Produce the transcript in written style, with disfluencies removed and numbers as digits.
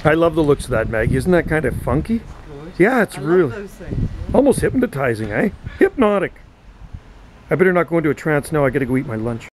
I love the looks of that, Maggie. Isn't that kind of funky? Yeah, it's really those things. almost hypnotizing, eh? Hypnotic. I better not go into a trance now. I gotta go eat my lunch.